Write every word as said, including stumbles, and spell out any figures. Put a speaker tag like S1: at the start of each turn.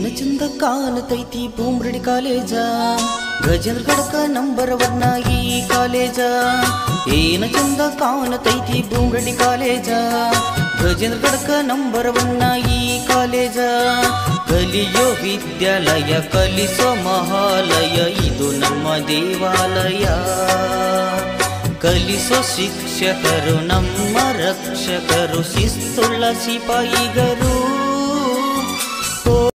S1: ಚಂದ ಕಾಣತೈತಿ ಬೂಮ್ರಡಿ ಕಾಲೇಜ ಗಜೇಂದ್ರ ಗಡಕ ನಂಬರ್ ಒನ್ನ ಈ ಕಾಲೇಜ ಏನ ಚಂದ ಕಾಣತೈತಿ ಬೂಮ್ರಡಿ ಕಾಲೇಜ ಗಜೇಂದ್ರ ಗಡಕ ನಂಬರ್ ಒನ್ನ ಈ ಕಾಲೇಜ ಕಲಿಯೋ ವಿದ್ಯಾಲಯ ಕಲಿಸೋ ಮಹಾಲಯ ಇದು ನಮ್ಮ ದೇವಾಲಯ ಕಲಿಸೋ ಶಿಕ್ಷಕರು ನಮ್ಮ ರಕ್ಷಕರು ಶಿಸ್ತುಳ್ಳ ಸಿಪಾಯಿಗರು